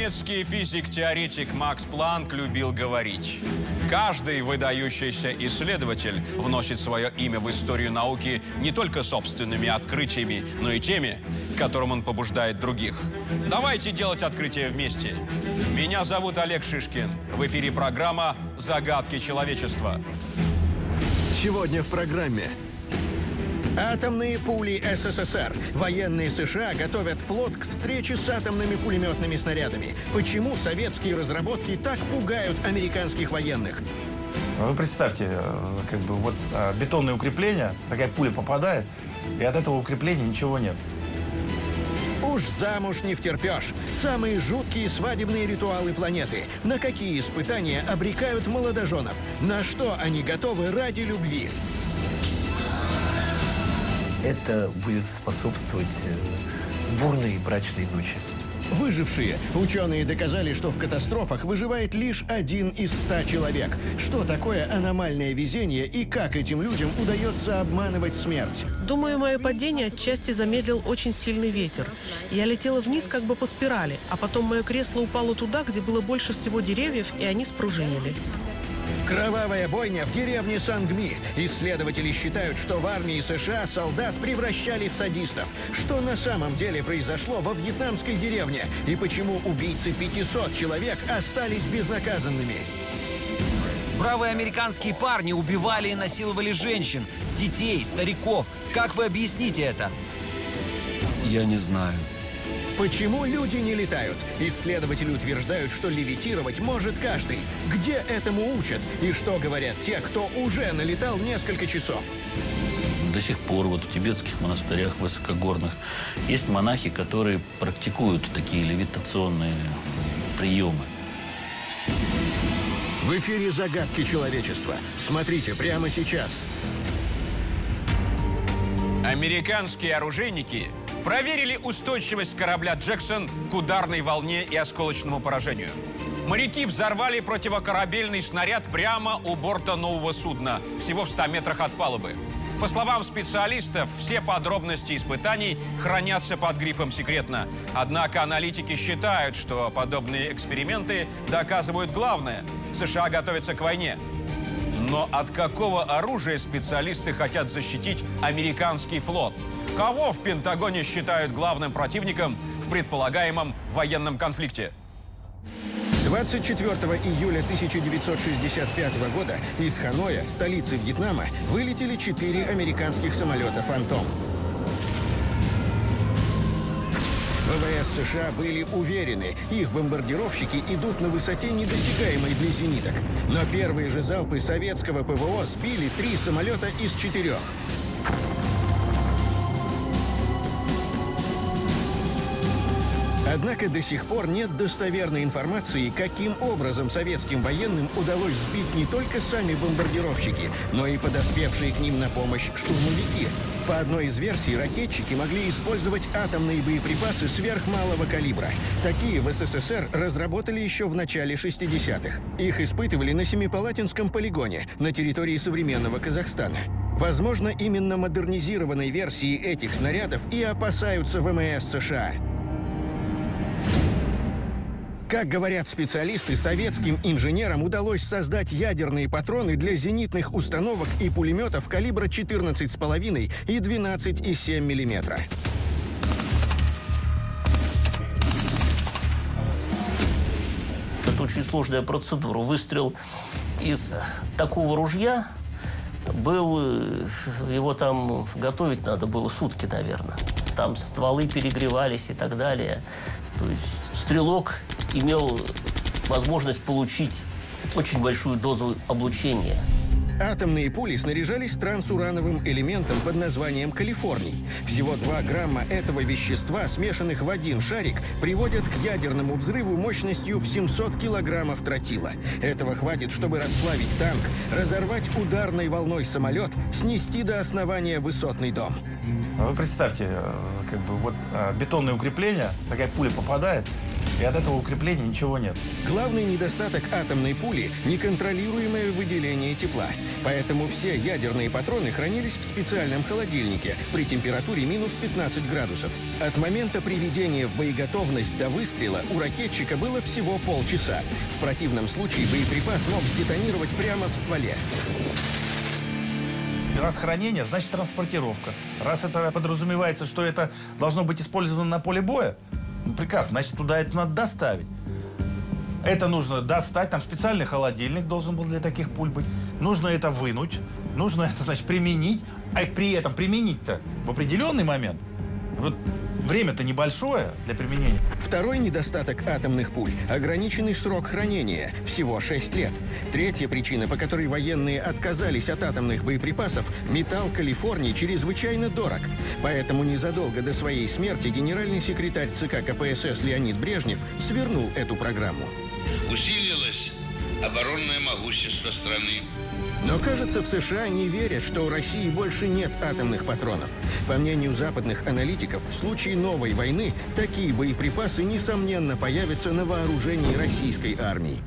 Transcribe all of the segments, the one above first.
Немецкий физик-теоретик Макс Планк любил говорить: каждый выдающийся исследователь вносит свое имя в историю науки не только собственными открытиями, но и теми, которым он побуждает других. Давайте делать открытия вместе. Меня зовут Олег Шишкин. В эфире программа «Загадки человечества». Сегодня в программе. Атомные пули СССР. Военные США готовят флот к встрече с атомными пулеметными снарядами. Почему советские разработки так пугают американских военных? Вы представьте, бетонное укрепление, такая пуля попадает, и от этого укрепления ничего нет. Уж замуж не втерпешь. Самые жуткие свадебные ритуалы планеты. На какие испытания обрекают молодоженов? На что они готовы ради любви? Это будет способствовать бурной брачной ночи. Выжившие. Ученые доказали, что в катастрофах выживает лишь 1 из 100 человек. Что такое аномальное везение и как этим людям удается обманывать смерть? Думаю, мое падение отчасти замедлил очень сильный ветер. Я летела вниз как бы по спирали, а потом мое кресло упало туда, где было больше всего деревьев, и они спружинили. Кровавая бойня в деревне Сангми. Исследователи считают, что в армии США солдат превращали в садистов. Что на самом деле произошло во вьетнамской деревне? И почему убийцы 500 человек остались безнаказанными? Бравые американские парни убивали и насиловали женщин, детей, стариков. Как вы объясните это? Я не знаю. Почему люди не летают? Исследователи утверждают, что левитировать может каждый. Где этому учат? И что говорят те, кто уже налетал несколько часов? До сих пор в тибетских монастырях высокогорных есть монахи, которые практикуют такие левитационные приемы. В эфире «Загадки человечества». Смотрите прямо сейчас. Американские оружейники проверили устойчивость корабля «Джексон» к ударной волне и осколочному поражению. Моряки взорвали противокорабельный снаряд прямо у борта нового судна, всего в 100 метрах от палубы. По словам специалистов, все подробности испытаний хранятся под грифом «секретно». Однако аналитики считают, что подобные эксперименты доказывают главное – США готовятся к войне. Но от какого оружия специалисты хотят защитить американский флот? Кого в Пентагоне считают главным противником в предполагаемом военном конфликте? 24 июля 1965 года из Ханоя, столицы Вьетнама, вылетели 4 американских самолета «Фантом». ВВС США были уверены, их бомбардировщики идут на высоте, недосягаемой для зениток. Но первые же залпы советского ПВО сбили 3 самолета из 4. Однако до сих пор нет достоверной информации, каким образом советским военным удалось сбить не только сами бомбардировщики, но и подоспевшие к ним на помощь штурмовики. По одной из версий, ракетчики могли использовать атомные боеприпасы сверхмалого калибра. Такие в СССР разработали еще в начале 60-х. Их испытывали на Семипалатинском полигоне на территории современного Казахстана. Возможно, именно модернизированной версии этих снарядов и опасаются ВМС США. Как говорят специалисты, советским инженерам удалось создать ядерные патроны для зенитных установок и пулеметов калибра 14,5 и 12,7 мм. Это очень сложная процедура. Выстрел из такого ружья его там готовить надо было сутки, наверное. Там стволы перегревались и так далее. То есть стрелок имел возможность получить очень большую дозу облучения. Атомные пули снаряжались трансурановым элементом под названием калифорний. Всего 2 грамма этого вещества, смешанных в один шарик, приводят к ядерному взрыву мощностью в 700 килограммов тротила. Этого хватит, чтобы расплавить танк, разорвать ударной волной самолет, снести до основания высотный дом. Вы представьте, как бы вот бетонное укрепление, такая пуля попадает, и от этого укрепления ничего нет. Главный недостаток атомной пули – неконтролируемое выделение тепла. Поэтому все ядерные патроны хранились в специальном холодильнике при температуре минус 15 градусов. От момента приведения в боеготовность до выстрела у ракетчика было всего полчаса. В противном случае боеприпас мог сдетонировать прямо в стволе. Раз хранение, значит транспортировка. Раз это подразумевается, что это должно быть использовано на поле боя, ну, прекрасно, значит туда это надо доставить. Это нужно достать, там специальный холодильник должен был для таких пуль быть. Нужно это вынуть, нужно это, значит, применить, а при этом применить-то в определенный момент. Вот время-то небольшое для применения. Второй недостаток атомных пуль – ограниченный срок хранения – всего 6 лет. Третья причина, по которой военные отказались от атомных боеприпасов – металл Калифорнии чрезвычайно дорог. Поэтому незадолго до своей смерти генеральный секретарь ЦК КПСС Леонид Брежнев свернул эту программу. Усилилось оборонное могущество страны. Но, кажется, в США не верят, что у России больше нет атомных патронов. По мнению западных аналитиков, в случае новой войны такие боеприпасы, несомненно, появятся на вооружении российской армии.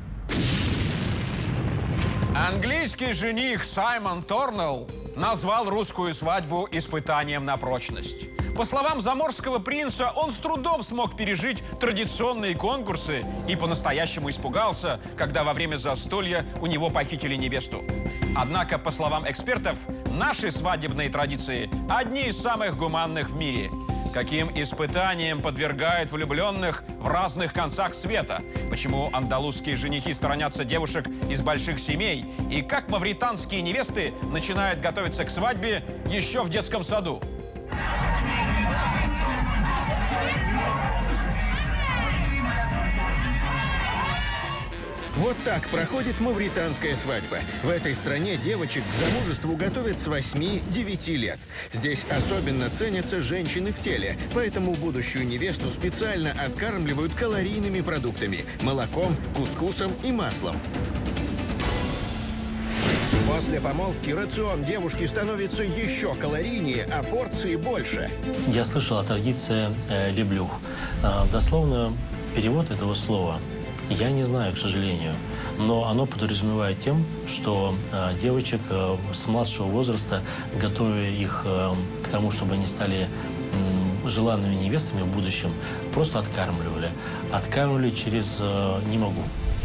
Английский жених Саймон Торнелл назвал русскую свадьбу испытанием на прочность. По словам заморского принца, он с трудом смог пережить традиционные конкурсы и по-настоящему испугался, когда во время застолья у него похитили невесту. Однако, по словам экспертов, наши свадебные традиции одни из самых гуманных в мире. Каким испытаниям подвергают влюбленных в разных концах света? Почему андалузские женихи сторонятся девушек из больших семей? И как мавританские невесты начинают готовиться к свадьбе еще в детском саду? Вот так проходит мавританская свадьба. В этой стране девочек к замужеству готовят с 8-9 лет. Здесь особенно ценятся женщины в теле, поэтому будущую невесту специально откармливают калорийными продуктами – молоком, кускусом и маслом. После помолвки рацион девушки становится еще калорийнее, а порции больше. Я слышал о традиции «леблюх». Дословно перевод этого слова я не знаю, к сожалению, но оно подразумевает тем, что девочек с младшего возраста, готовя их к тому, чтобы они стали желанными невестами в будущем, просто откармливали. Откармливали через «не могу».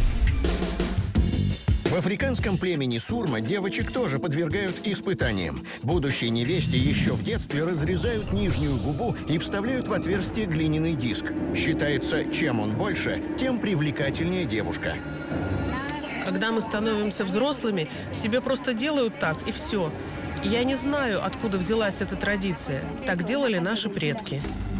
В африканском племени Сурма девочек тоже подвергают испытаниям. Будущей невесте еще в детстве разрезают нижнюю губу и вставляют в отверстие глиняный диск. Считается, чем он больше, тем привлекательнее девушка. Когда мы становимся взрослыми, тебе просто делают так, и все. Я не знаю, откуда взялась эта традиция. Так делали наши предки.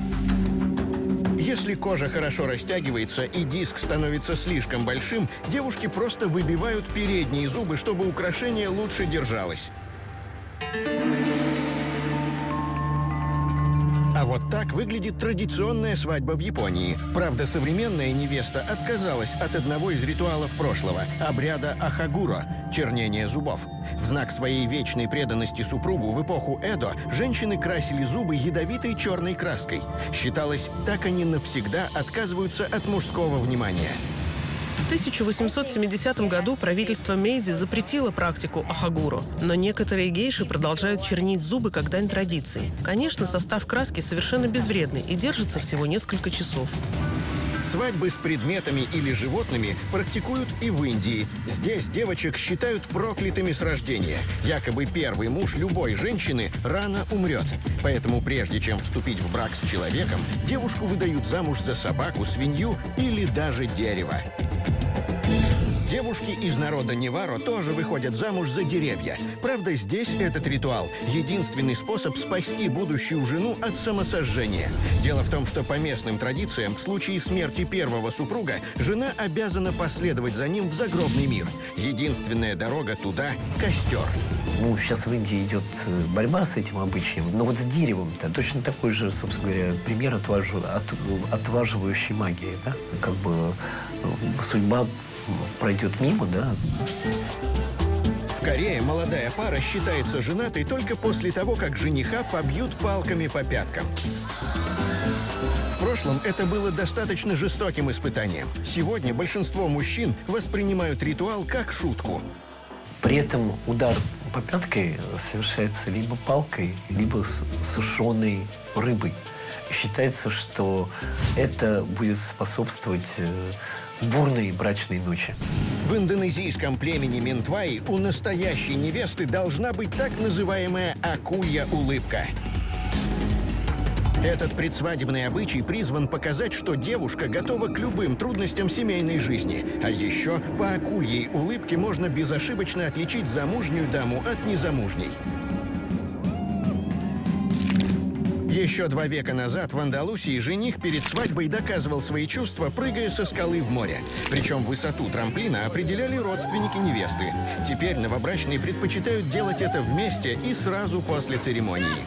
Если кожа хорошо растягивается и диск становится слишком большим, девушки просто выбивают передние зубы, чтобы украшение лучше держалось. А вот так выглядит традиционная свадьба в Японии. Правда, современная невеста отказалась от одного из ритуалов прошлого – обряда ахагуро – чернение зубов. В знак своей вечной преданности супругу в эпоху Эдо женщины красили зубы ядовитой черной краской. Считалось, так они навсегда отказываются от мужского внимания. В 1870 году правительство Мэйдзи запретило практику ахагуро, но некоторые гейши продолжают чернить зубы как дань традиции. Конечно, состав краски совершенно безвредный и держится всего несколько часов. Свадьбы с предметами или животными практикуют и в Индии. Здесь девочек считают проклятыми с рождения. Якобы первый муж любой женщины рано умрет. Поэтому прежде чем вступить в брак с человеком, девушку выдают замуж за собаку, свинью или даже дерево. Девушки из народа Неваро тоже выходят замуж за деревья. Правда, здесь этот ритуал – единственный способ спасти будущую жену от самосожжения. Дело в том, что по местным традициям в случае смерти первого супруга жена обязана последовать за ним в загробный мир. Единственная дорога туда – костер. Ну, сейчас в Индии идет борьба с этим обычаем, но вот с деревом-то точно такой же, собственно говоря, пример отваживающей магии, да? Как бы судьба пройдет мимо, да? В Корее молодая пара считается женатой только после того, как жениха побьют палками по пяткам. В прошлом это было достаточно жестоким испытанием. Сегодня большинство мужчин воспринимают ритуал как шутку. При этом удар по пятке совершается либо палкой, либо сушеной рыбой. Считается, что это будет способствовать бурной брачной ночи. В индонезийском племени Ментвай у настоящей невесты должна быть так называемая акулья улыбка. Этот предсвадебный обычай призван показать, что девушка готова к любым трудностям семейной жизни. А еще по акульей улыбке можно безошибочно отличить замужнюю даму от незамужней. Еще 2 века назад в Андалусии жених перед свадьбой доказывал свои чувства, прыгая со скалы в море. Причем высоту трамплина определяли родственники невесты. Теперь новобрачные предпочитают делать это вместе и сразу после церемонии.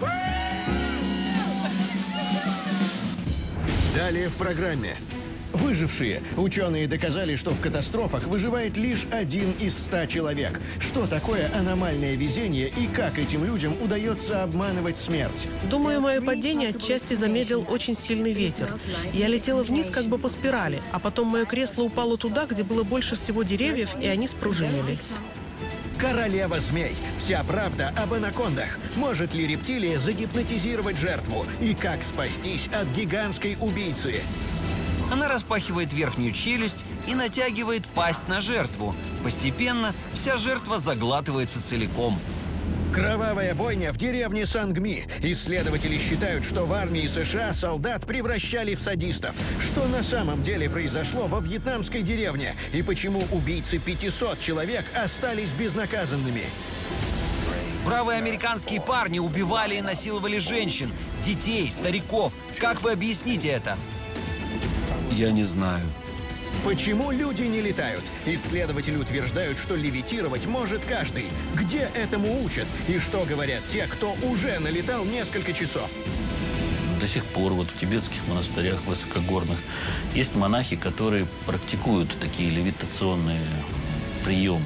Далее в программе. Выжившие. Ученые доказали, что в катастрофах выживает лишь 1 из 100 человек. Что такое аномальное везение и как этим людям удается обманывать смерть? Думаю, мое падение отчасти замедлил очень сильный ветер. Я летела вниз как бы по спирали, а потом мое кресло упало туда, где было больше всего деревьев, и они спружинили. Королева змей. Вся правда об анакондах. Может ли рептилия загипнотизировать жертву? И как спастись от гигантской убийцы? Она распахивает верхнюю челюсть и натягивает пасть на жертву. Постепенно вся жертва заглатывается целиком. Кровавая бойня в деревне Сангми. Исследователи считают, что в армии США солдат превращали в садистов. Что на самом деле произошло во вьетнамской деревне? И почему убийцы 500 человек остались безнаказанными? Бравые американские парни убивали и насиловали женщин, детей, стариков. Как вы объясните это? Я не знаю. Почему люди не летают? Исследователи утверждают, что левитировать может каждый. Где этому учат? И что говорят те, кто уже налетал несколько часов? До сих пор вот в тибетских монастырях высокогорных есть монахи, которые практикуют такие левитационные приемы.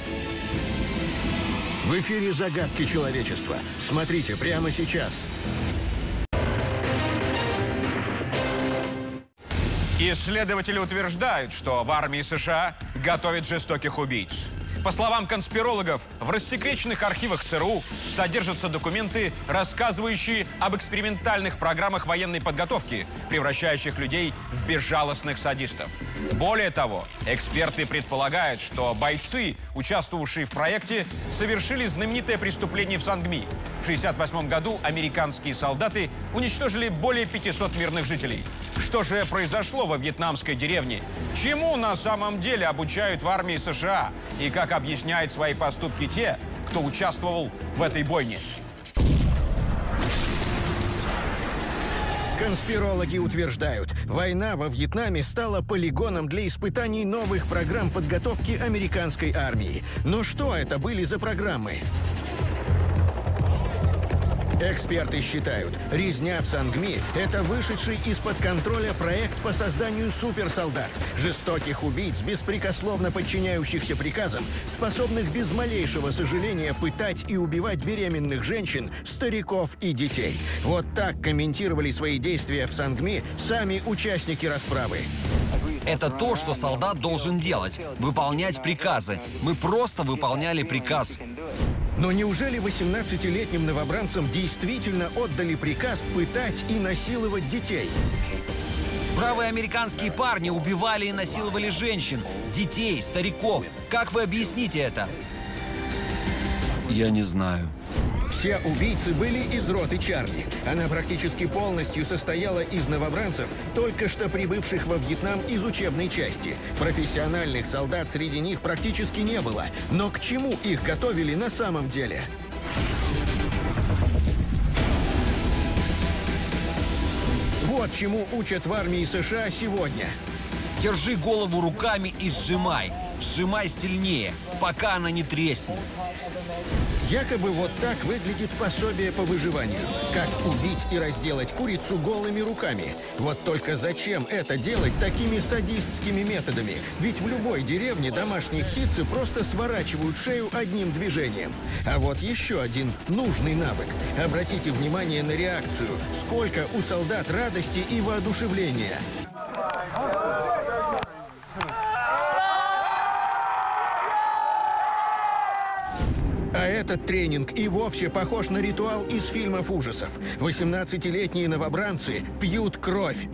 В эфире «Загадки человечества». Смотрите прямо сейчас. Исследователи утверждают, что в армии США готовят жестоких убийц. По словам конспирологов, в рассекреченных архивах ЦРУ содержатся документы, рассказывающие об экспериментальных программах военной подготовки, превращающих людей в безжалостных садистов. Более того, эксперты предполагают, что бойцы, участвовавшие в проекте, совершили знаменитое преступление в Сангми. В 1968 году американские солдаты уничтожили более 500 мирных жителей. Что же произошло во вьетнамской деревне? Чему на самом деле обучают в армии США? И как объясняют свои поступки те, кто участвовал в этой бойне? Конспирологи утверждают, война во Вьетнаме стала полигоном для испытаний новых программ подготовки американской армии. Но что это были за программы? Эксперты считают, резня в Сангми – это вышедший из-под контроля проект по созданию суперсолдат, жестоких убийц, беспрекословно подчиняющихся приказам, способных без малейшего сожаления пытать и убивать беременных женщин, стариков и детей. Вот так комментировали свои действия в Сангми сами участники расправы. Это то, что солдат должен делать – выполнять приказы. Мы просто выполняли приказ. Но неужели 18-летним новобранцам действительно отдали приказ пытать и насиловать детей? Бравые американские парни убивали и насиловали женщин, детей, стариков. Как вы объясните это? Я не знаю. Все убийцы были из роты Чарли. Она практически полностью состояла из новобранцев, только что прибывших во Вьетнам из учебной части. Профессиональных солдат среди них практически не было. Но к чему их готовили на самом деле? Вот чему учат в армии США сегодня. Держи голову руками и сжимай. Сжимай сильнее, пока она не треснет. Якобы вот так выглядит пособие по выживанию. Как убить и разделать курицу голыми руками. Вот только зачем это делать такими садистскими методами? Ведь в любой деревне домашние птицы просто сворачивают шею одним движением. А вот еще один нужный навык. Обратите внимание на реакцию. Сколько у солдат радости и воодушевления. А этот тренинг и вовсе похож на ритуал из фильмов ужасов. 18-летние новобранцы пьют кровь.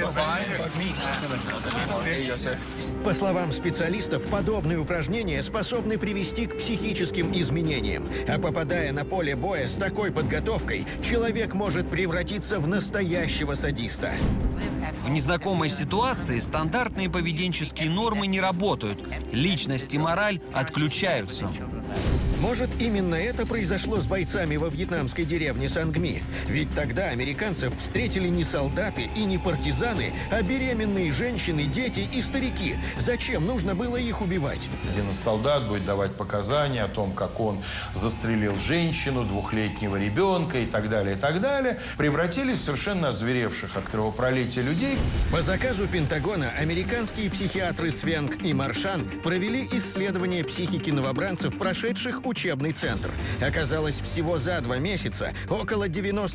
По словам специалистов, подобные упражнения способны привести к психическим изменениям. А попадая на поле боя с такой подготовкой, человек может превратиться в настоящего садиста. В незнакомой ситуации стандартные поведенческие нормы не работают. Личность и мораль отключаются. Может, именно это произошло с бойцами во вьетнамской деревне Сангми? Ведь тогда американцев встретили не солдаты и не партизаны, а беременные женщины, дети и старики. Зачем нужно было их убивать? Один из солдат будет давать показания о том, как он застрелил женщину, 2-летнего ребенка и так далее, и так далее. Превратились в совершенно озверевших от кровопролития людей. По заказу Пентагона американские психиатры Свенг и Маршан провели исследование психики новобранцев, прошедших учебный центр. Оказалось, всего за 2 месяца около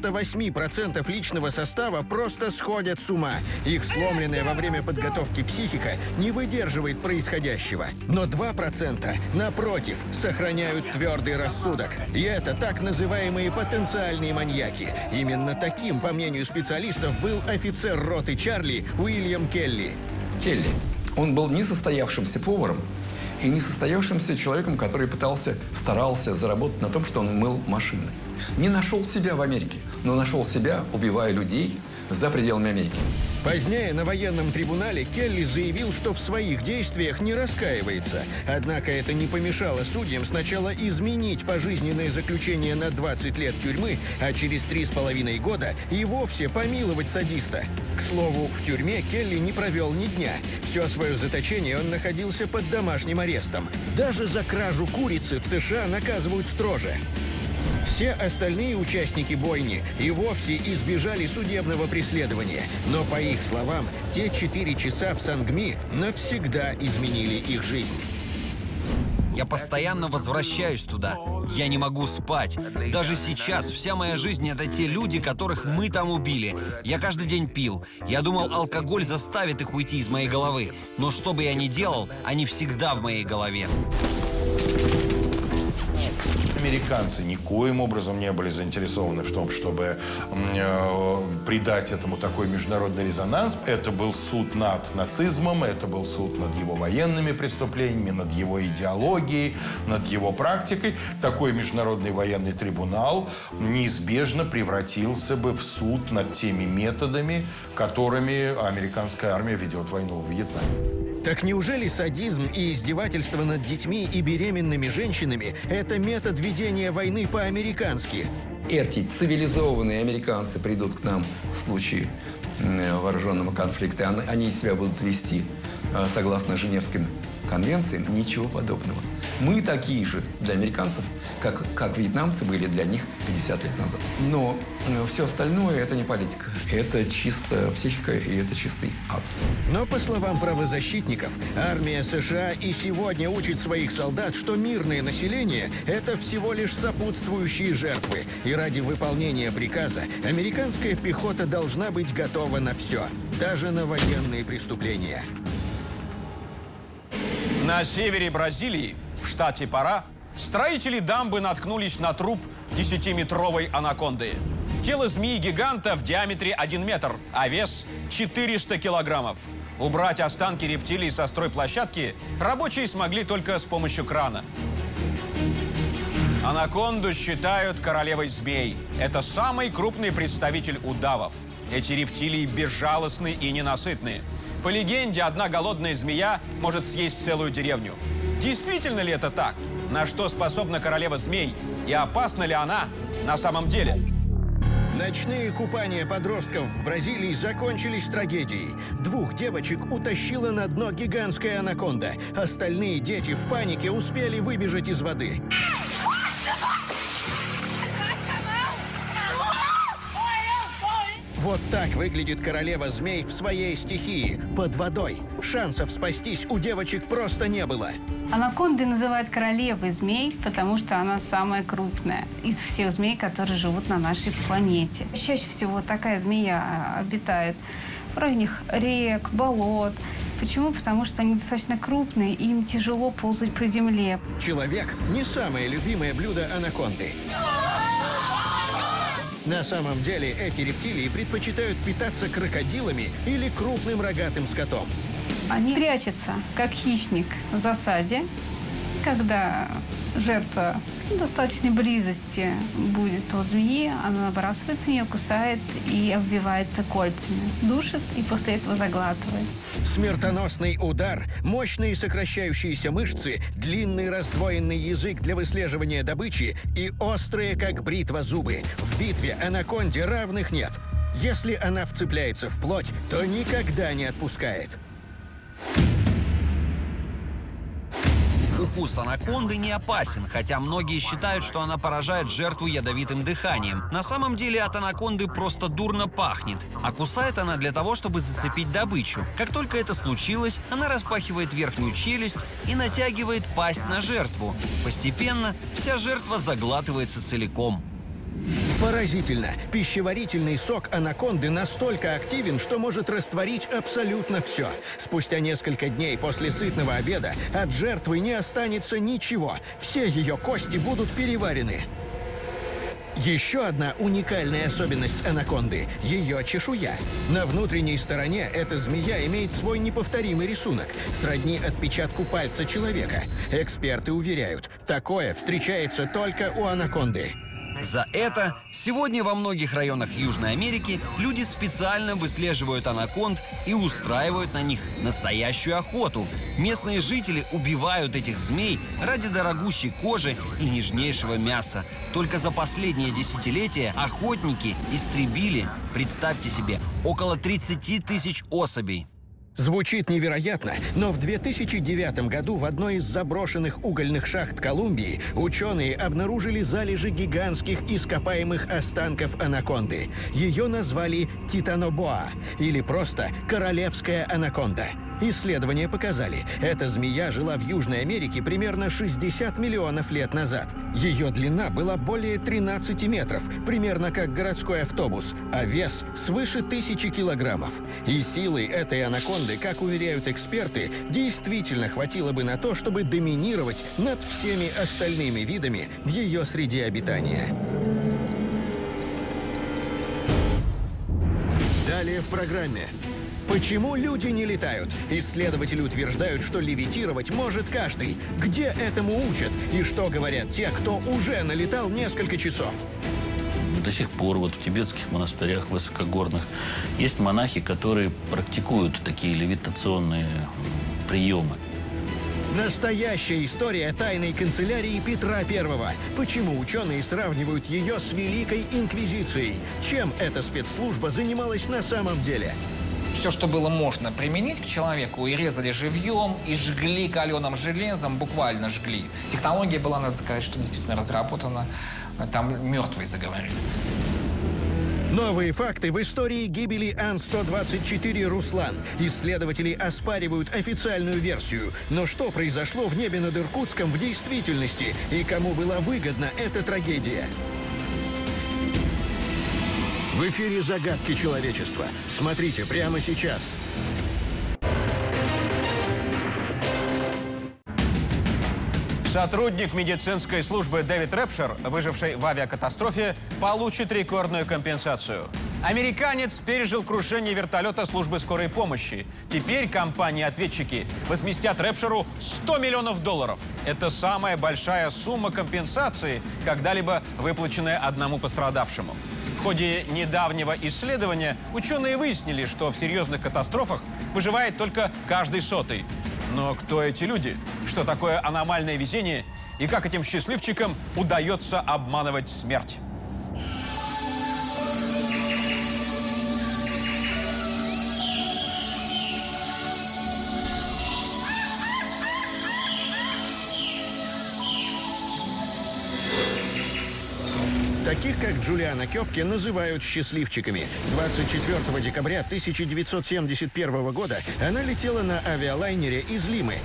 98% личного состава просто сходят с ума. Их сломленная во время подготовки психика не выдерживает происходящего. Но 2%, напротив, сохраняют твердый рассудок. И это так называемые потенциальные маньяки. Именно таким, по мнению специалистов, был офицер роты Чарли Уильям Келли. Келли. Он был несостоявшимся поваром и несостоявшимся человеком, который старался заработать на том, что он мыл машины. Не нашел себя в Америке, но нашел себя, убивая людей за пределами Америки. Позднее на военном трибунале Келли заявил, что в своих действиях не раскаивается. Однако это не помешало судьям сначала изменить пожизненное заключение на 20 лет тюрьмы, а через 3,5 года и вовсе помиловать садиста. К слову, в тюрьме Келли не провел ни дня. Все свое заточение он находился под домашним арестом. Даже за кражу курицы в США наказывают строже. Все остальные участники бойни и вовсе избежали судебного преследования. Но, по их словам, те 4 часа в Сангми навсегда изменили их жизнь. Я постоянно возвращаюсь туда. Я не могу спать. Даже сейчас вся моя жизнь — это те люди, которых мы там убили. Я каждый день пил. Я думал, алкоголь заставит их уйти из моей головы. Но что бы я ни делал, они всегда в моей голове. Американцы никоим образом не были заинтересованы в том, чтобы придать этому такой международный резонанс. Это был суд над нацизмом, это был суд над его военными преступлениями, над его идеологией, над его практикой. Такой международный военный трибунал неизбежно превратился бы в суд над теми методами, которыми американская армия ведет войну в Вьетнаме. Так неужели садизм и издевательство над детьми и беременными женщинами – это метод ведения войны по-американски? Эти цивилизованные американцы придут к нам в случае вооруженного конфликта. Они себя будут вести согласно Женевским конвенциям. Ничего подобного. Мы такие же для американцев, как вьетнамцы были для них 50 лет назад. Но все остальное – это не политика. Это чисто психика и это чистый ад. Но, по словам правозащитников, армия США и сегодня учит своих солдат, что мирное население – это всего лишь сопутствующие жертвы. И ради выполнения приказа американская пехота должна быть готова на все, даже на военные преступления. На севере Бразилии, в штате Парá, строители дамбы наткнулись на труп 10-метровой анаконды. Тело змеи-гиганта в диаметре 1 метр, а вес 400 килограммов. Убрать останки рептилий со стройплощадки рабочие смогли только с помощью крана. Анаконду считают королевой змей. Это самый крупный представитель удавов. Эти рептилии безжалостны и ненасытны. По легенде, одна голодная змея может съесть целую деревню. Действительно ли это так? На что способна королева змей? И опасна ли она на самом деле? Ночные купания подростков в Бразилии закончились трагедией. 2 девочек утащила на дно гигантская анаконда. Остальные дети в панике успели выбежать из воды. Вот так выглядит королева змей в своей стихии, под водой. Шансов спастись у девочек просто не было. Анаконды называют королевой змей, потому что она самая крупная из всех змей, которые живут на нашей планете. Чаще всего такая змея обитает в районах рек, болот. Почему? Потому что они достаточно крупные, и им тяжело ползать по земле. Человек – не самое любимое блюдо анаконды. На самом деле эти рептилии предпочитают питаться крокодилами или крупным рогатым скотом. Они прячутся, как хищник, в засаде. Когда жертва в достаточной близости будет от змеи, она набрасывается, ее кусает и обвивается кольцами. Душит и после этого заглатывает. Смертоносный удар, мощные сокращающиеся мышцы, длинный раздвоенный язык для выслеживания добычи и острые, как бритва, зубы. В битве анаконде равных нет. Если она вцепляется в плоть, то никогда не отпускает. Укус анаконды не опасен, хотя многие считают, что она поражает жертву ядовитым дыханием. На самом деле от анаконды просто дурно пахнет, а кусает она для того, чтобы зацепить добычу. Как только это случилось, она распахивает верхнюю челюсть и натягивает пасть на жертву. Постепенно вся жертва заглатывается целиком. Поразительно! Пищеварительный сок анаконды настолько активен, что может растворить абсолютно все. Спустя несколько дней после сытного обеда от жертвы не останется ничего. Все ее кости будут переварены. Еще одна уникальная особенность анаконды – ее чешуя. На внутренней стороне эта змея имеет свой неповторимый рисунок, сродни отпечатку пальца человека. Эксперты уверяют, такое встречается только у анаконды. За это сегодня во многих районах Южной Америки люди специально выслеживают анаконд и устраивают на них настоящую охоту. Местные жители убивают этих змей ради дорогущей кожи и нежнейшего мяса. Только за последнее десятилетие охотники истребили, представьте себе, около 30 тысяч особей. Звучит невероятно, но в 2009 году в одной из заброшенных угольных шахт Колумбии ученые обнаружили залежи гигантских ископаемых останков анаконды. Ее назвали Титанобоа, или просто королевская анаконда. Исследования показали, эта змея жила в Южной Америке примерно 60 миллионов лет назад. Ее длина была более 13 метров, примерно как городской автобус, а вес свыше 1000 килограммов. И силы этой анаконды, как уверяют эксперты, действительно хватило бы на то, чтобы доминировать над всеми остальными видами в ее среде обитания. Далее в программе. Почему люди не летают? Исследователи утверждают, что левитировать может каждый. Где этому учат? И что говорят те, кто уже налетал несколько часов? До сих пор вот в тибетских монастырях высокогорных есть монахи, которые практикуют такие левитационные приемы. Настоящая история тайной канцелярии Петра I. Почему ученые сравнивают ее с Великой Инквизицией? Чем эта спецслужба занималась на самом деле? Все, что было можно применить к человеку, и резали живьем, и жгли каленым железом, буквально жгли. Технология была, надо сказать, что действительно разработана. Там мертвые заговорили. Новые факты в истории гибели Ан-124 «Руслан». Исследователи оспаривают официальную версию. Но что произошло в небе над Иркутском в действительности? И кому была выгодна эта трагедия? В эфире «Загадки человечества». Смотрите прямо сейчас. Сотрудник медицинской службы Дэвид Рэпшер, выживший в авиакатастрофе, получит рекордную компенсацию. Американец пережил крушение вертолета службы скорой помощи. Теперь компании-ответчики возместят Рэпшеру $100 миллионов. Это самая большая сумма компенсации, когда-либо выплаченная одному пострадавшему. В ходе недавнего исследования ученые выяснили, что в серьезных катастрофах выживает только каждый 100-й. Но кто эти люди? Что такое аномальное везение? И как этим счастливчикам удается обманывать смерть? Таких, как Джулиана Кёпке, называют счастливчиками. 24 декабря 1971 года она летела на авиалайнере из Лимы.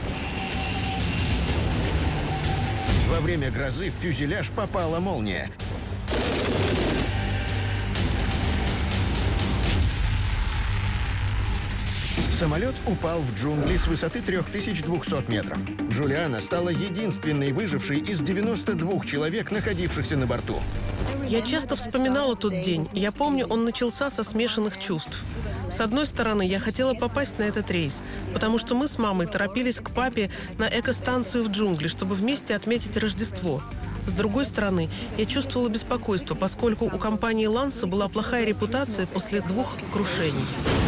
Во время грозы в фюзеляж попала молния. Самолет упал в джунгли с высоты 3200 метров. Джулиана стала единственной выжившей из 92 человек, находившихся на борту. Я часто вспоминала тот день. Я помню, он начался со смешанных чувств. С одной стороны, я хотела попасть на этот рейс, потому что мы с мамой торопились к папе на экостанцию в джунгли, чтобы вместе отметить Рождество. С другой стороны, я чувствовала беспокойство, поскольку у компании «Ланса» была плохая репутация после 2 крушений.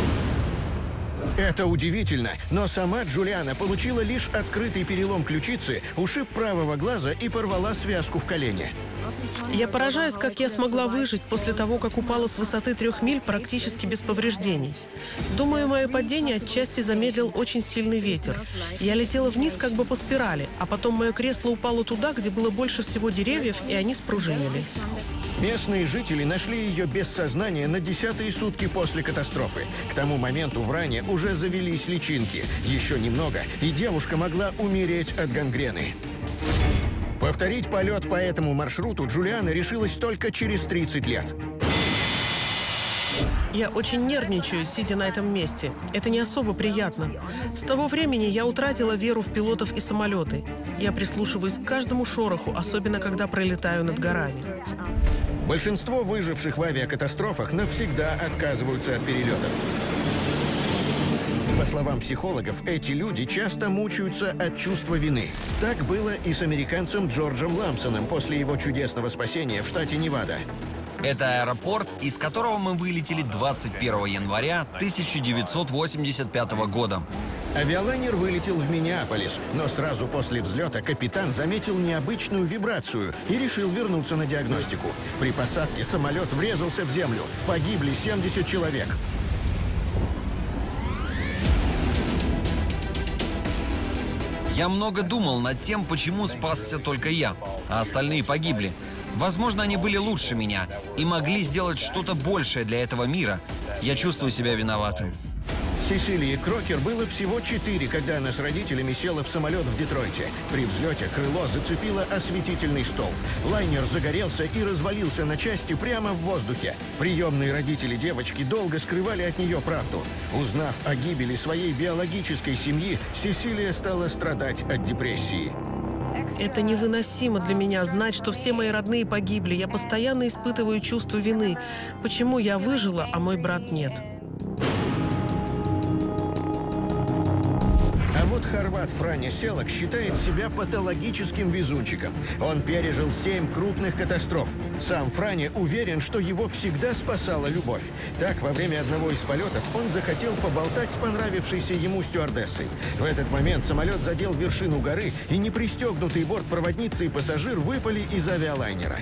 Это удивительно, но сама Джулиана получила лишь открытый перелом ключицы, ушиб правого глаза и порвала связку в колене. Я поражаюсь, как я смогла выжить после того, как упала с высоты 3 миль практически без повреждений. Думаю, мое падение отчасти замедлил очень сильный ветер. Я летела вниз как бы по спирали, а потом мое кресло упало туда, где было больше всего деревьев, и они спружинили. Местные жители нашли ее без сознания на 10-е сутки после катастрофы. К тому моменту в ране уже завелись личинки. Еще немного, и девушка могла умереть от гангрены. Повторить полет по этому маршруту Джулиана решилась только через 30 лет. Я очень нервничаю, сидя на этом месте. Это не особо приятно. С того времени я утратила веру в пилотов и самолеты. Я прислушиваюсь к каждому шороху, особенно когда пролетаю над горами. Большинство выживших в авиакатастрофах навсегда отказываются от перелетов. По словам психологов, эти люди часто мучаются от чувства вины. Так было и с американцем Джорджем Ламсоном после его чудесного спасения в штате Невада. Это аэропорт, из которого мы вылетели 21 января 1985 года. Авиалайнер вылетел в Миннеаполис, но сразу после взлета капитан заметил необычную вибрацию и решил вернуться на диагностику. При посадке самолет врезался в землю. Погибли 70 человек. Я много думал над тем, почему спасся только я, а остальные погибли. Возможно, они были лучше меня и могли сделать что-то большее для этого мира. Я чувствую себя виноватым. Сесилии Крокер было всего 4, когда она с родителями села в самолет в Детройте. При взлете крыло зацепило осветительный столб. Лайнер загорелся и развалился на части прямо в воздухе. Приемные родители девочки долго скрывали от нее правду. Узнав о гибели своей биологической семьи, Сесилия стала страдать от депрессии. Это невыносимо для меня знать, что все мои родные погибли. Я постоянно испытываю чувство вины. Почему я выжила, а мой брат нет? А вот хорват Франя Селак считает себя патологическим везунчиком. Он пережил 7 крупных катастроф. Сам Франя уверен, что его всегда спасала любовь. Так, во время одного из полетов он захотел поболтать с понравившейся ему стюардессой. В этот момент самолет задел вершину горы, и непристегнутый бортпроводница и пассажир выпали из авиалайнера.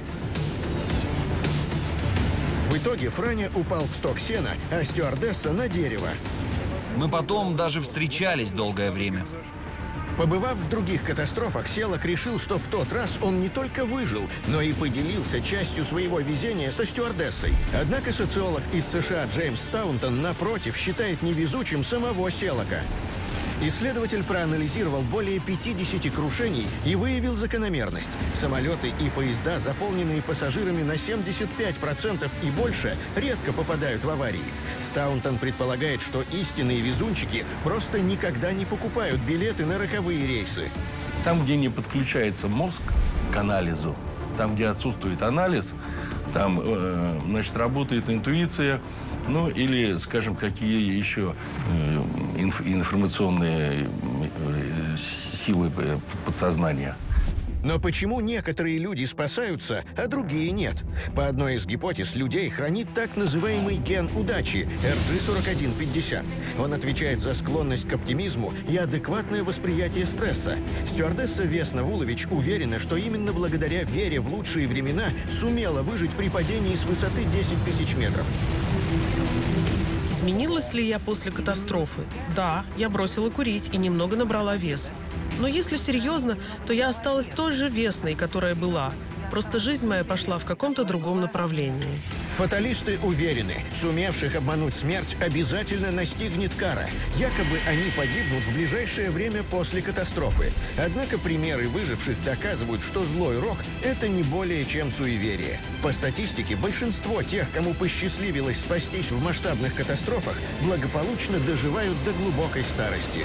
В итоге Франя упал в сток сена, а стюардесса на дерево. Мы потом даже встречались долгое время. Побывав в других катастрофах, Селак решил, что в тот раз он не только выжил, но и поделился частью своего везения со стюардессой. Однако социолог из США Джеймс Стаунтон, напротив, считает невезучим самого Селака. Исследователь проанализировал более 50 крушений и выявил закономерность. Самолеты и поезда, заполненные пассажирами на 75% и больше, редко попадают в аварии. Стаунтон предполагает, что истинные везунчики просто никогда не покупают билеты на роковые рейсы. Там, где не подключается мозг к анализу, там, где отсутствует анализ, там, значит, работает интуиция, ну, или, скажем, какие еще информационные силы подсознания. Но почему некоторые люди спасаются, а другие нет? По одной из гипотез, людей хранит так называемый ген удачи RG4150. Он отвечает за склонность к оптимизму и адекватное восприятие стресса. Стюардесса Весна Вулович уверена, что именно благодаря вере в лучшие времена сумела выжить при падении с высоты 10 тысяч метров. Изменилась ли я после катастрофы? Да, я бросила курить и немного набрала вес. Но если серьезно, то я осталась той же Весной, которая была. Просто жизнь моя пошла в каком-то другом направлении. Фаталисты уверены, сумевших обмануть смерть обязательно настигнет кара. Якобы они погибнут в ближайшее время после катастрофы. Однако примеры выживших доказывают, что злой рок – это не более чем суеверие. По статистике, большинство тех, кому посчастливилось спастись в масштабных катастрофах, благополучно доживают до глубокой старости.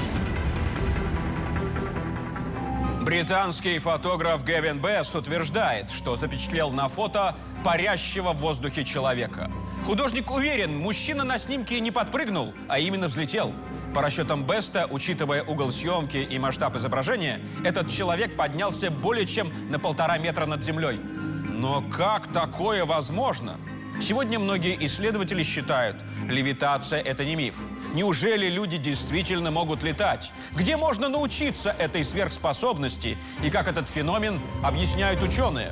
Британский фотограф Гэвин Бест утверждает, что запечатлел на фото парящего в воздухе человека. Художник уверен, мужчина на снимке не подпрыгнул, а именно взлетел. По расчетам Беста, учитывая угол съемки и масштаб изображения, этот человек поднялся более чем на 1,5 метра над землей. Но как такое возможно? Сегодня многие исследователи считают, левитация – это не миф. Неужели люди действительно могут летать? Где можно научиться этой сверхспособности? И как этот феномен объясняют ученые?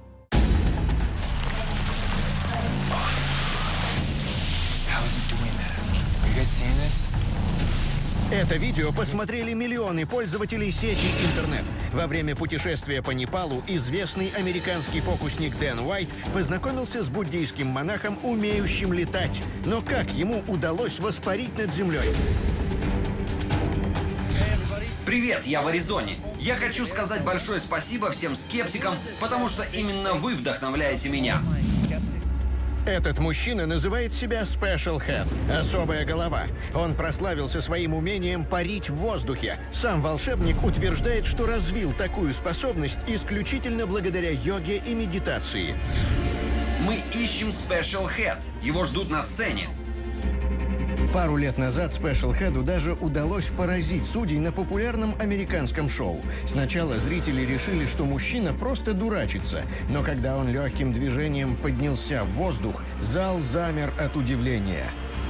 Это видео посмотрели миллионы пользователей сети интернет. Во время путешествия по Непалу известный американский фокусник Дэн Уайт познакомился с буддийским монахом, умеющим летать. Но как ему удалось воспарить над землей? Привет, я в Аризоне. Я хочу сказать большое спасибо всем скептикам, потому что именно вы вдохновляете меня. Этот мужчина называет себя Special Head – особая голова. Он прославился своим умением парить в воздухе. Сам волшебник утверждает, что развил такую способность исключительно благодаря йоге и медитации. Мы ищем Special Head. Его ждут на сцене. Пару лет назад Special Head'у даже удалось поразить судей на популярном американском шоу. Сначала зрители решили, что мужчина просто дурачится, но когда он легким движением поднялся в воздух, зал замер от удивления.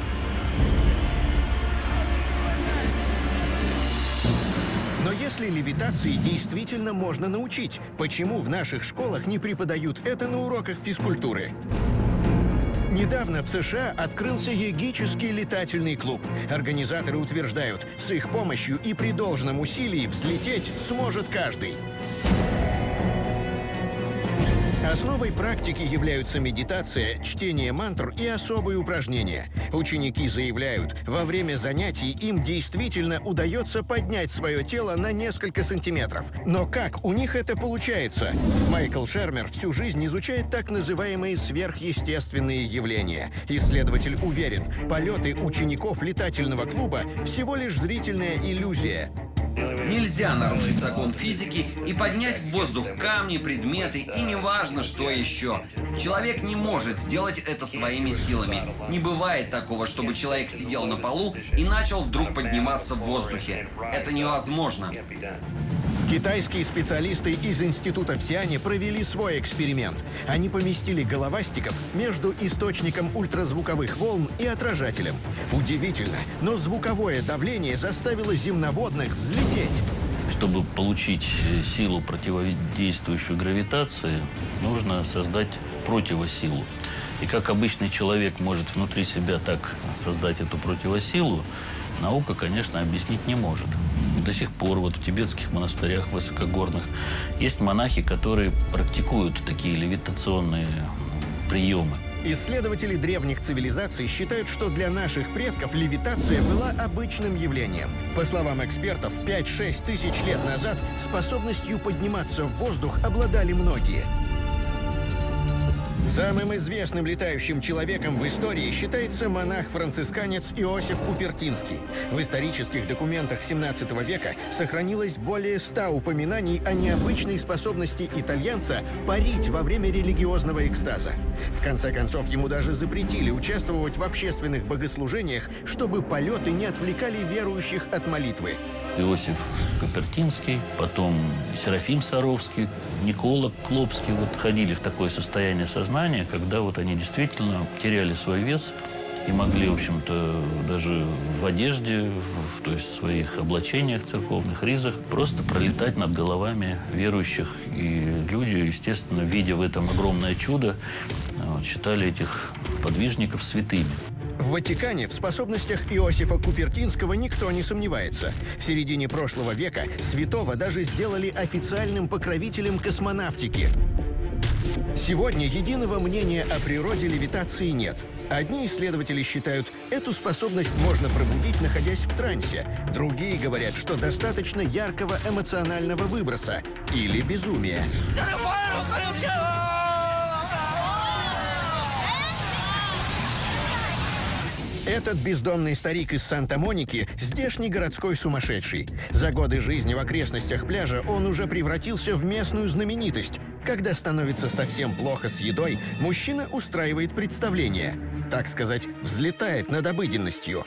Но если левитации действительно можно научить, почему в наших школах не преподают это на уроках физкультуры? Недавно в США открылся йогический летательный клуб. Организаторы утверждают, с их помощью и при должном усилии взлететь сможет каждый. Основой практики являются медитация, чтение мантр и особые упражнения. Ученики заявляют, во время занятий им действительно удается поднять свое тело на несколько сантиметров. Но как у них это получается? Майкл Шермер всю жизнь изучает так называемые сверхъестественные явления. Исследователь уверен, полеты учеников летательного клуба всего лишь зрительная иллюзия. Нельзя нарушить закон физики и поднять в воздух камни, предметы и неважно, что еще. Человек не может сделать это своими силами. Не бывает такого, чтобы человек сидел на полу и начал вдруг подниматься в воздухе. Это невозможно. Китайские специалисты из института в Сиане провели свой эксперимент. Они поместили головастиков между источником ультразвуковых волн и отражателем. Удивительно, но звуковое давление заставило земноводных взлететь. Чтобы получить силу, противодействующую гравитации, нужно создать противосилу. И как обычный человек может внутри себя так создать эту противосилу, наука, конечно, объяснить не может. До сих пор вот в тибетских монастырях высокогорных есть монахи, которые практикуют такие левитационные приемы. Исследователи древних цивилизаций считают, что для наших предков левитация была обычным явлением. По словам экспертов, 5-6 тысяч лет назад способностью подниматься в воздух обладали многие. Самым известным летающим человеком в истории считается монах-францисканец Иосиф Купертинский. В исторических документах 17 века сохранилось более 100 упоминаний о необычной способности итальянца парить во время религиозного экстаза. В конце концов, ему даже запретили участвовать в общественных богослужениях, чтобы полеты не отвлекали верующих от молитвы. Иосиф Купертинский, потом Серафим Саровский, Никола Клопский вот ходили в такое состояние сознания, когда вот они действительно теряли свой вес и могли, в общем-то, даже в одежде, то есть в своих облачениях церковных, ризах, просто пролетать над головами верующих. И люди, естественно, видя в этом огромное чудо, считали этих подвижников святыми. В Ватикане в способностях Иосифа Купертинского никто не сомневается. В середине прошлого века святого даже сделали официальным покровителем космонавтики. Сегодня единого мнения о природе левитации нет. Одни исследователи считают, эту способность можно пробудить, находясь в трансе. Другие говорят, что достаточно яркого эмоционального выброса или безумия. Этот бездомный старик из Санта-Моники – здешний городской сумасшедший. За годы жизни в окрестностях пляжа он уже превратился в местную знаменитость. Когда становится совсем плохо с едой, мужчина устраивает представление. Так сказать, взлетает над обыденностью.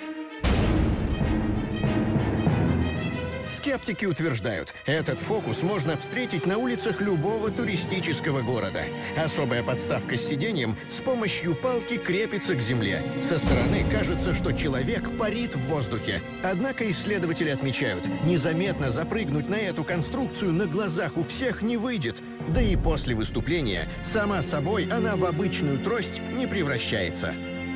Скептики утверждают, этот фокус можно встретить на улицах любого туристического города. Особая подставка с сиденьем с помощью палки крепится к земле. Со стороны кажется, что человек парит в воздухе. Однако исследователи отмечают, незаметно запрыгнуть на эту конструкцию на глазах у всех не выйдет. Да и после выступления сама собой она в обычную трость не превращается.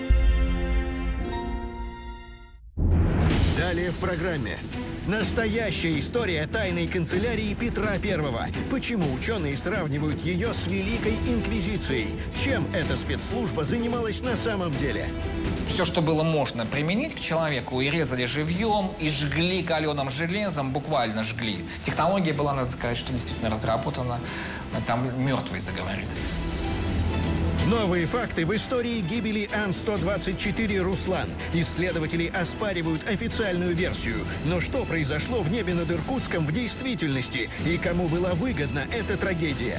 Далее в программе. Настоящая история тайной канцелярии Петра I. Почему ученые сравнивают ее с Великой Инквизицией? Чем эта спецслужба занималась на самом деле? Все, что было можно применить к человеку, и резали живьем, и жгли каленым железом, буквально жгли. Технология была, надо сказать, что действительно разработана. Там мертвый заговорит. Новые факты в истории гибели Ан-124 «Руслан». Исследователи оспаривают официальную версию. Но что произошло в небе над Иркутском в действительности? И кому была выгодна эта трагедия?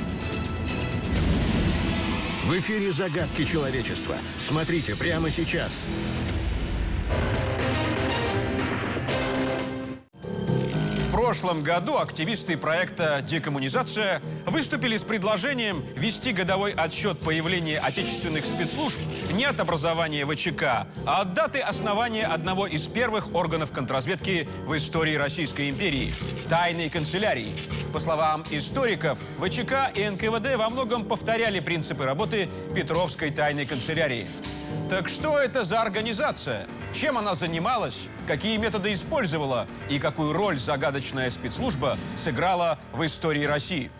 В эфире «Загадки человечества». Смотрите прямо сейчас. В прошлом году активисты проекта «Декоммунизация» выступили с предложением вести годовой отсчет появления отечественных спецслужб не от образования ВЧК, а от даты основания одного из первых органов контрразведки в истории Российской империи – тайной канцелярии. По словам историков, ВЧК и НКВД во многом повторяли принципы работы Петровской тайной канцелярии. Так что это за организация? Чем она занималась? Какие методы использовала? И какую роль загадочная спецслужба сыграла в истории России?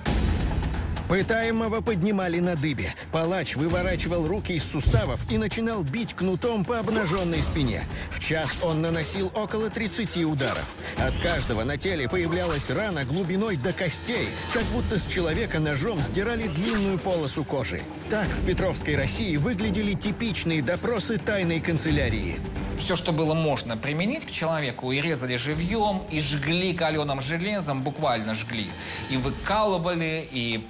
Пытаемого поднимали на дыбе. Палач выворачивал руки из суставов и начинал бить кнутом по обнаженной спине. В час он наносил около 30 ударов. От каждого на теле появлялась рана глубиной до костей, как будто с человека ножом сдирали длинную полосу кожи. Так в Петровской России выглядели типичные допросы тайной канцелярии. Все, что было можно применить к человеку, и резали живьем, и жгли каленым железом, буквально жгли. И выкалывали, и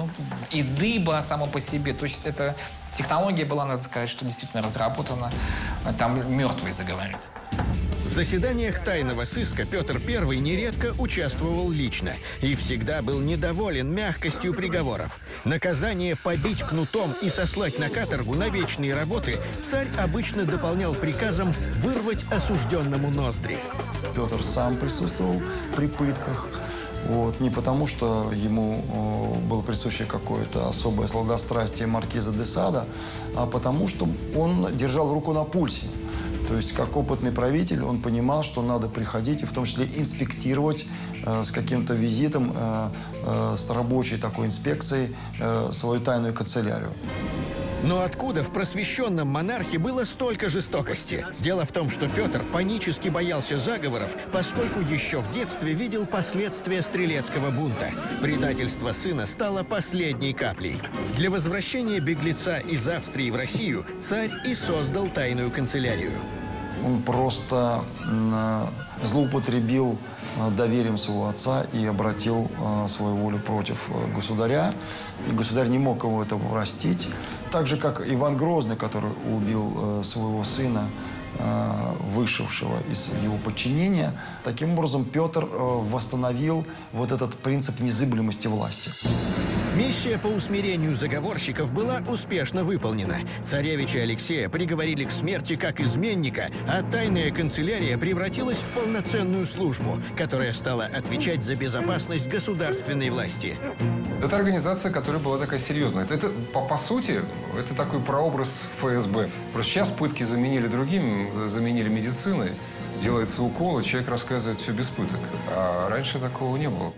дыба само по себе. То есть эта технология была, надо сказать, что действительно разработана. Там мертвый заговорит. В заседаниях тайного сыска Петр I нередко участвовал лично и всегда был недоволен мягкостью приговоров. Наказание побить кнутом и сослать на каторгу на вечные работы царь обычно дополнял приказом вырвать осужденному ноздри. Петр сам присутствовал при пытках. Не потому, что ему было присуще какое-то особое сладострастие маркиза де Сада, а потому, что он держал руку на пульсе. То есть, как опытный правитель, он понимал, что надо приходить и в том числе инспектировать с каким-то визитом, с рабочей такой инспекцией свою тайную канцелярию. Но откуда в просвещенном монархе было столько жестокости? Дело в том, что Петр панически боялся заговоров, поскольку еще в детстве видел последствия стрелецкого бунта. Предательство сына стало последней каплей. Для возвращения беглеца из Австрии в Россию царь и создал тайную канцелярию. Он просто злоупотребил доверием своего отца и обратил свою волю против государя. И государь не мог его этого простить. Так же, как Иван Грозный, который убил своего сына, вышедшего из его подчинения. Таким образом, Петр восстановил вот этот принцип незыблемости власти. Миссия по усмирению заговорщиков была успешно выполнена. Царевича Алексея приговорили к смерти как изменника, а тайная канцелярия превратилась в полноценную службу, которая стала отвечать за безопасность государственной власти. Это организация, которая была такая серьезная. Это по сути, это такой прообраз ФСБ. Просто сейчас пытки заменили другим, заменили медициной. Делается укол, и человек рассказывает все без пыток. А раньше такого не было.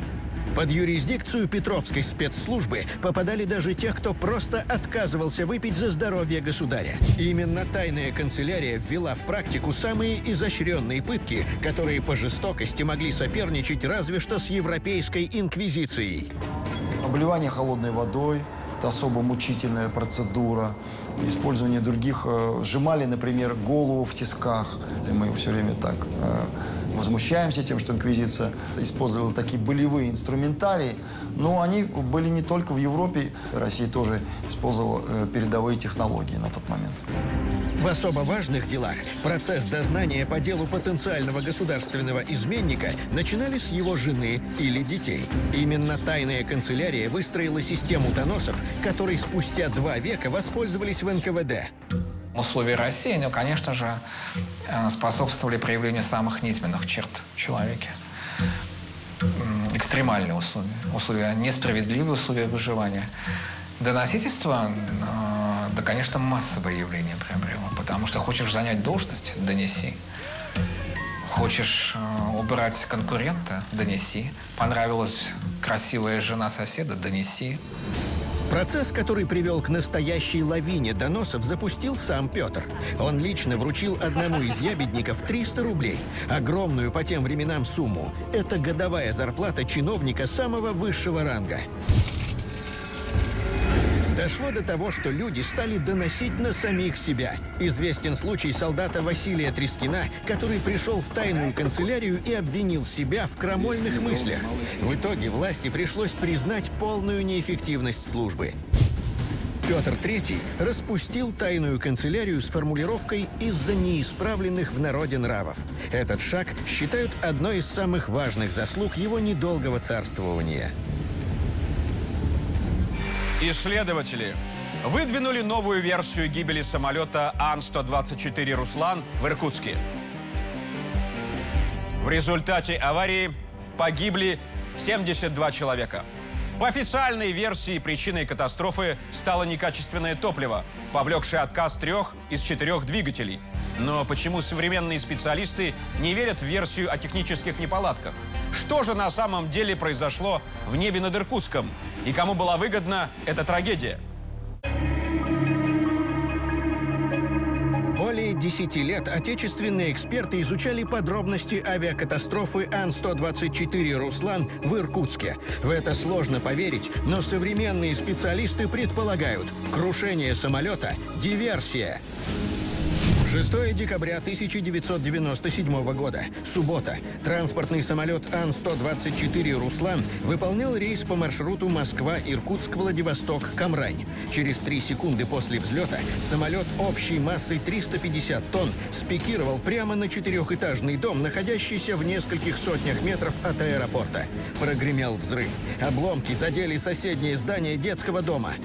Под юрисдикцию Петровской спецслужбы попадали даже те, кто просто отказывался выпить за здоровье государя. Именно тайная канцелярия ввела в практику самые изощренные пытки, которые по жестокости могли соперничать разве что с европейской инквизицией. Обливание холодной водой – это особо мучительная процедура. Использование других, сжимали, например, голову в тисках. И мы все время так возмущаемся тем, что инквизиция использовала такие болевые инструментарии. Но они были не только в Европе. Россия тоже использовала передовые технологии на тот момент. В особо важных делах процесс дознания по делу потенциального государственного изменника начинали с его жены или детей. Именно тайная канцелярия выстроила систему доносов, которой спустя 2 века воспользовались в НКВД. Условия России, ну, конечно же, способствовали проявлению самых низменных черт в человеке. Экстремальные условия, условия несправедливые, условия выживания. Доносительство, да, конечно, массовое явление приобрело, потому что хочешь занять должность – донеси. Хочешь убрать конкурента – донеси. Понравилась красивая жена соседа – донеси. Процесс, который привел к настоящей лавине доносов, запустил сам Петр. Он лично вручил одному из ябедников 300 рублей. Огромную по тем временам сумму. Это годовая зарплата чиновника самого высшего ранга. Дошло до того, что люди стали доносить на самих себя. Известен случай солдата Василия Трескина, который пришел в тайную канцелярию и обвинил себя в крамольных мыслях. В итоге власти пришлось признать полную неэффективность службы. Петр III распустил тайную канцелярию с формулировкой «из-за неисправленных в народе нравов». Этот шаг считают одной из самых важных заслуг его недолгого царствования. Исследователи выдвинули новую версию гибели самолета Ан-124 «Руслан» в Иркутске. В результате аварии погибли 72 человека. По официальной версии причиной катастрофы стало некачественное топливо, повлекшее отказ 3 из 4 двигателей. Но почему современные специалисты не верят в версию о технических неполадках? Что же на самом деле произошло в небе над Иркутском? И кому была выгодна эта трагедия? Более 10 лет отечественные эксперты изучали подробности авиакатастрофы Ан-124 «Руслан» в Иркутске. В это сложно поверить, но современные специалисты предполагают: крушение самолета – диверсия. 6 декабря 1997 года. Суббота. Транспортный самолет Ан-124 «Руслан» выполнял рейс по маршруту Москва-Иркутск-Владивосток-Камрань. Через 3 секунды после взлета самолет общей массой 350 тонн спикировал прямо на 4-этажный дом, находящийся в нескольких сотнях метров от аэропорта. Прогремел взрыв. Обломки задели соседнее здание детского дома.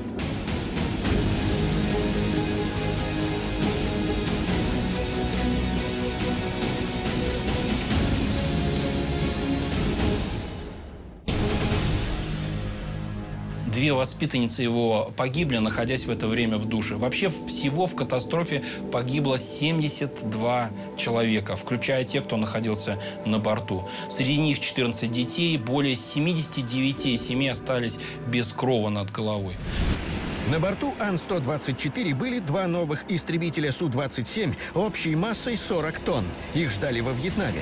Две воспитанницы его погибли, находясь в это время в душе. Вообще всего в катастрофе погибло 72 человека, включая тех, кто находился на борту. Среди них 14 детей, более 79 семей остались без крова над головой. На борту Ан-124 были 2 новых истребителя Су-27 общей массой 40 тонн. Их ждали во Вьетнаме.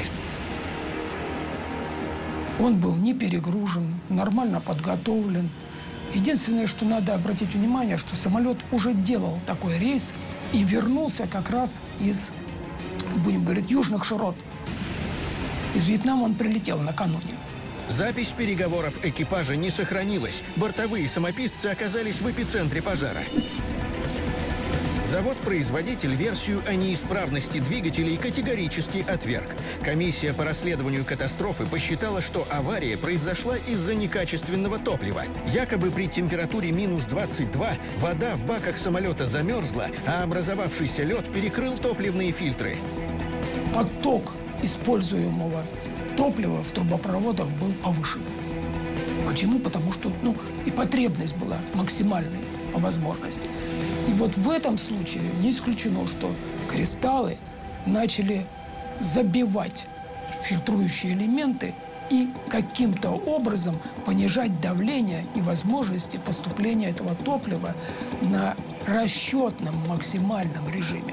Он был не перегружен, нормально подготовлен. Единственное, что надо обратить внимание, что самолет уже делал такой рейс и вернулся как раз из, будем говорить, южных широт. Из Вьетнама он прилетел накануне. Запись переговоров экипажа не сохранилась. Бортовые самописцы оказались в эпицентре пожара. Завод-производитель версию о неисправности двигателей категорически отверг. Комиссия по расследованию катастрофы посчитала, что авария произошла из-за некачественного топлива. Якобы при температуре минус 22 вода в баках самолета замерзла, а образовавшийся лед перекрыл топливные фильтры. Поток используемого топлива в трубопроводах был повышен. Почему? Потому что и потребность была максимальной по возможности. И вот в этом случае не исключено, что кристаллы начали забивать фильтрующие элементы и каким-то образом понижать давление и возможности поступления этого топлива на расчетном максимальном режиме.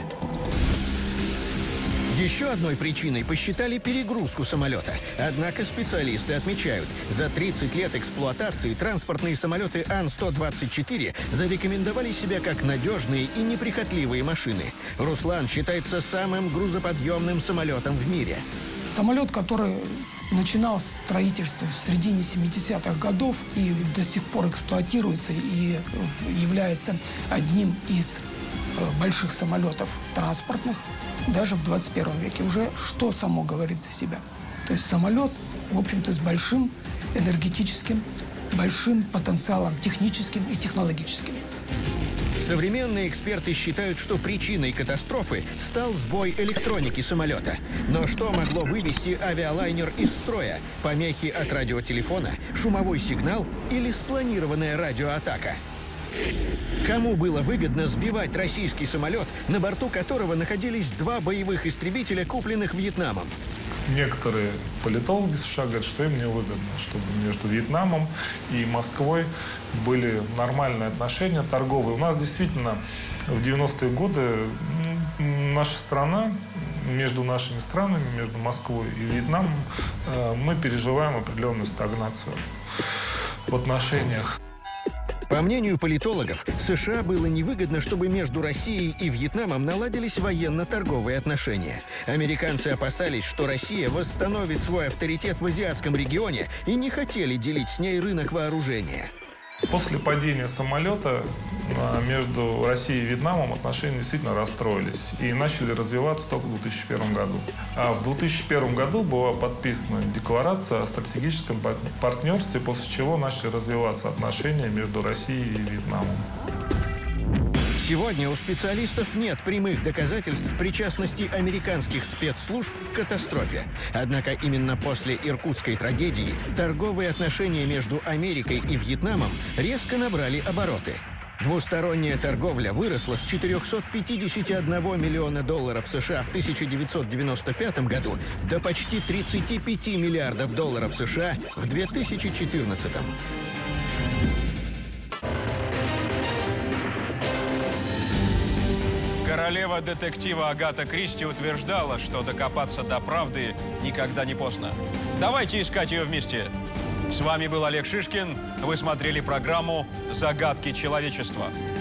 Еще одной причиной посчитали перегрузку самолета. Однако специалисты отмечают, за 30 лет эксплуатации транспортные самолеты Ан-124 зарекомендовали себя как надежные и неприхотливые машины. Руслан считается самым грузоподъемным самолетом в мире. Самолет, который начинал строительство в середине 70-х годов и до сих пор эксплуатируется и является одним из больших самолетов транспортных, даже в 21 веке. Уже что само говорит за себя? То есть самолет, в общем-то, с большим энергетическим, большим потенциалом техническим и технологическим. Современные эксперты считают, что причиной катастрофы стал сбой электроники самолета. Но что могло вывести авиалайнер из строя? Помехи от радиотелефона, шумовой сигнал или спланированная радиоатака? Кому было выгодно сбивать российский самолет, на борту которого находились 2 боевых истребителя, купленных Вьетнамом? Некоторые политологи США говорят, что им невыгодно, чтобы между Вьетнамом и Москвой были нормальные отношения торговые. У нас действительно в 90-е годы наша страна, между нашими странами, между Москвой и Вьетнамом, мы переживаем определенную стагнацию в отношениях. По мнению политологов, США было невыгодно, чтобы между Россией и Вьетнамом наладились военно-торговые отношения. Американцы опасались, что Россия восстановит свой авторитет в азиатском регионе и не хотели делить с ней рынок вооружения. После падения самолета между Россией и Вьетнамом отношения действительно расстроились и начали развиваться только в 2001 году. А в 2001 году была подписана декларация о стратегическом партнерстве, после чего начали развиваться отношения между Россией и Вьетнамом. Сегодня у специалистов нет прямых доказательств причастности американских спецслужб к катастрофе. Однако именно после иркутской трагедии торговые отношения между Америкой и Вьетнамом резко набрали обороты. Двусторонняя торговля выросла с 451 миллиона долларов США в 1995 году до почти 35 миллиардов долларов США в 2014. Королева детектива Агата Кристи утверждала, что докопаться до правды никогда не поздно. Давайте искать ее вместе. С вами был Олег Шишкин. Вы смотрели программу «Загадки человечества».